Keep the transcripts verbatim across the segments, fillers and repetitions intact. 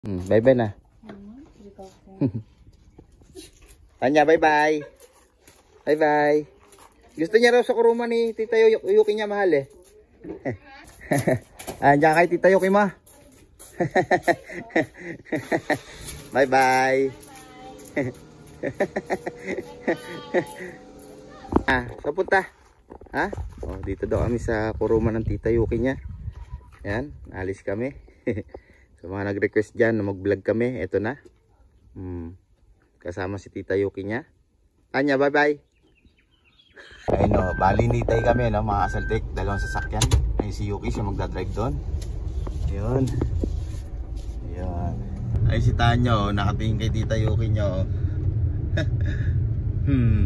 Hmm, bye-bye na. Tanya, bye-bye. Bye-bye. Gusto niya raw sa kuruma ni Tita Yuki niya, mahal eh. Andiyan kay Tita Yuki ma. Bye-bye. Ah, saan punta? Ha? Oh, dito daw kami sa kuruma ng Tita Yuki niya. Yan, alis kami. Sa mga nag-request dyan na mag-vlog kami, eto na. Hmm. Kasama si Tita Yuki niya. Anya, bye-bye. Ayun o, bali nitay kami, no, mga kasaltik. Dalawang sasakyan. Ayun si Yuki, siya magdadrive doon. Yun. Yun. Ayun si Tanya, oh, nakatingin kay Tita Yuki niya. Oh. hmm.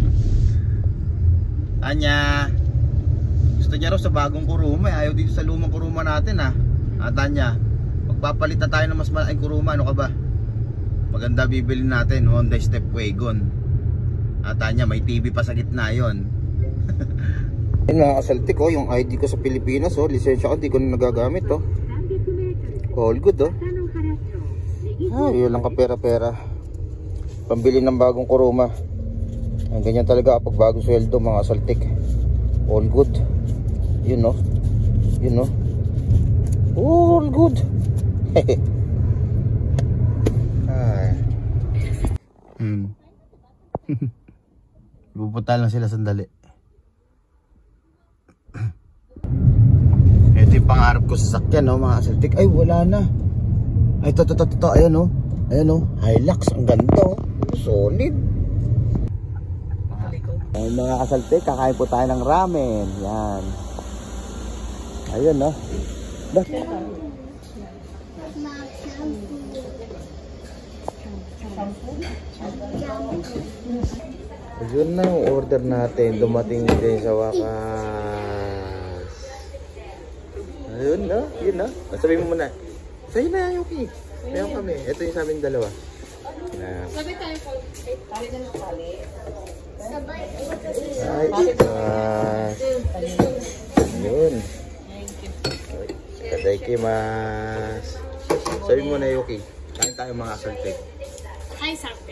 Tanya, gusto niya raw sa bagong kuruma. Ayaw dito sa lumang kuruma natin, ah. Ah, Tanya, magpapalit na tayo ng mas malaking kuruma. Ano ka ba? Maganda bibili natin, Honda Step Wagon. At Tanya, may T V pa sa gitna yun. Ayun mga kasaltik, oh, yung I D ko sa Pilipinas, oh, lisensya ko, di ko na nagagamit, oh. All good, oh. Ah, yun lang ka pera-pera. Pambili ng bagong kuruma. Ang ganyan talaga kapag bagong sweldo, mga kasaltik. All good. Yun, oh. Yun, oh. All good. Hmm. Pupunta lang sila sandali. Ito yung pangarap ko sa sakyan, no, mga kasaltik. Ay, wala na. Ay, ito, ito, ito, ito. Ayan, no. Ayan, no. Hilux. Ang ganda, oh. Solid. Ay, mga kasaltik, kakain po tayo ng ramen. Yan. Ayun, no. Bakit? Yun na yung order natin. Dumating din sa wakas. Ayun na, yun na. Sabihin mo muna. Sa'yo na, Yuki. Ayun kami. Ito yung sabing dalawa. Sabi tayo po. Tayo na ng pali. Ay, ikas. Yun. Itadakimasu. Sabi mo na, Yuki. Kain tayo mga asaltik. Hi, Sapi.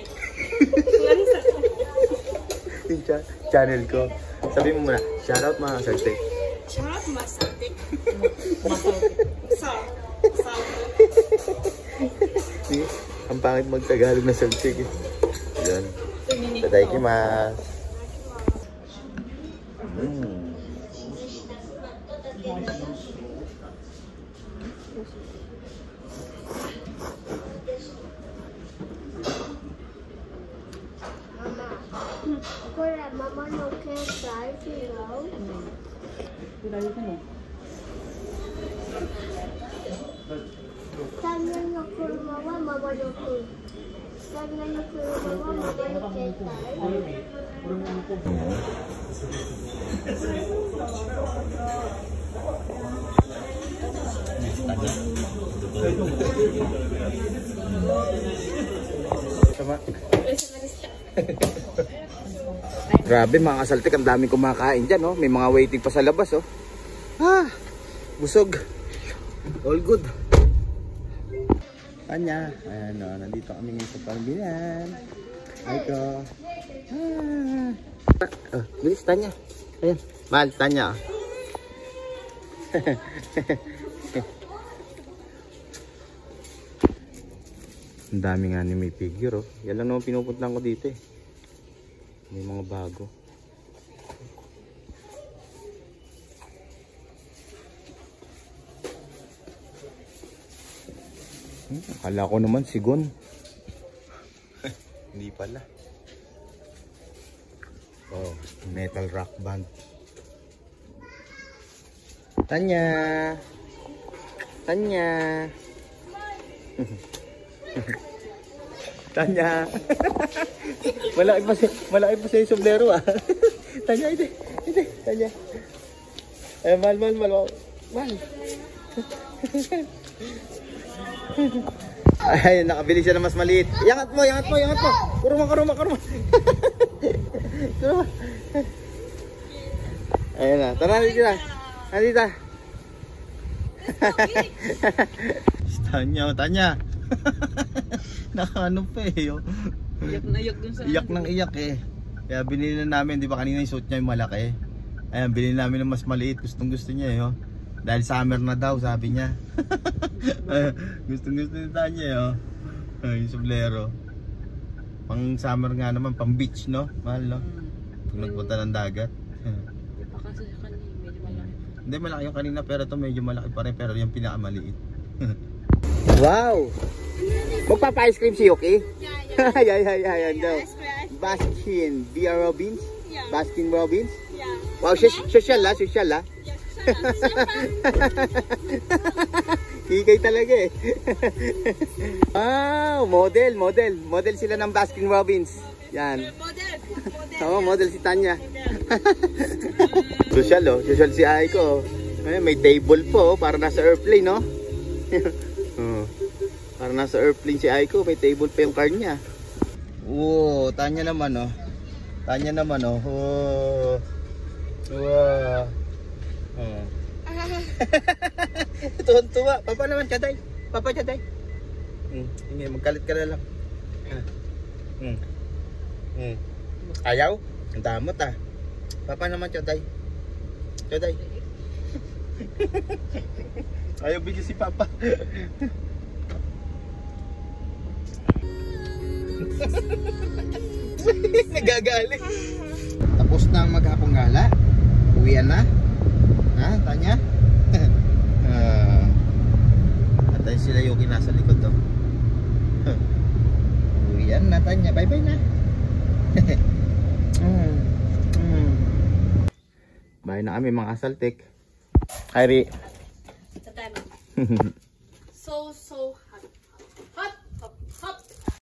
Yung channel ko. Sabi mo muna, shoutout mga asaltik. Shoutout mga asaltik. Sa. Sa. Ang pangit magtagalog na asaltik eh. Yun. Itadakimasu. Hmm. Mama no can drive, you know. Tanya no kuruma wa mama no kun. Tanya no kuruma wa mama no can drive. Sama. Grabe mga kasaltik, ang daming kumakain dyan, oh. May mga waiting pa sa labas, oh. Ah, busog. All good. Tanya, ayan, oh, nandito kami ngayon sa pambilyan. Ito. Ah. Oh, bilis, Tanya. Ayan, mahal, Tanya. Ang daming anime figure, oh. Yan lang naman pinupuntahan ko dito, eh. May mga bago. Hmm, akala ko naman sigon. Hindi pala. Oh, metal rock band. Tanya. Tanya. Tanya. Malaki pa si malaki pa sa sombrero, ah. Tanya, ite. Ite, Tanya. Eh, mal mal mal. Mal. Ay, nakabili siya ng mas maliit. Iangat mo, iangat mo, iangat mo. Kuruma, kuruma, kuruma. Kuruma. Ayun na. Tara, dito na. Dito. Tanya, Tanya. Nakaano pa eh. Oh. Iyak na iyak dun sa... Iyak ng iyak eh. Kaya binili na namin, di ba kanina yung suit niya yung malaki. Ayan, binili namin ng mas maliit. Gustong gusto niya eh. Oh. Dahil summer na daw, sabi niya. Gustong gusto ni Tanya eh. Oh. Ay, yung sublero. Pang summer nga naman, pang beach no? Mahal no? Pag nagpunta ng dagat. Di pa kasi kanina, medyo malaki. Hindi, malaki yung kanina pero ito medyo malaki pa rin. Pero yung pinakamaliit. Wow! Magpapa-ice cream si Yuki? Yeah, yeah. Ay, ay, ay, ay, ano? Ice cream. Baskin, B R Robbins? Yeah. Baskin Robbins? Yeah. Wow, sos- social ah, social ah. Yeah, Kikay talaga eh. Wow, model, model. Model sila ng Baskin Robbins. Yan. Model. Model. Oo, model si Tanya. Social oh, social si Aiko. Ay, may table po, oh, para nasa airplane no? Oh. Para nasa airplane si Aiko, may table pa yung car niya. Oo, Tanya naman oh. Tanya naman oh. Oh. Wow. Oh. Tuwan-tuwa. Papa naman, Chaday. Papa, Chaday. Hmm. Hindi, magkalit ka na lang. Hmm. Hmm. Ayaw? Ang damot ah. Papa naman, Chaday. Chaday. Ayaw bigyan si Papa. Nagagaling. Tapos na ang maghapong gala. Uwian na. Ha, Tanya? uh, at ayun sila Yuki nasa likod to. Uwian na, Tanya. Bye bye na. mm. Mm. Bye na kami mga asaltik. Hi Ri. So, so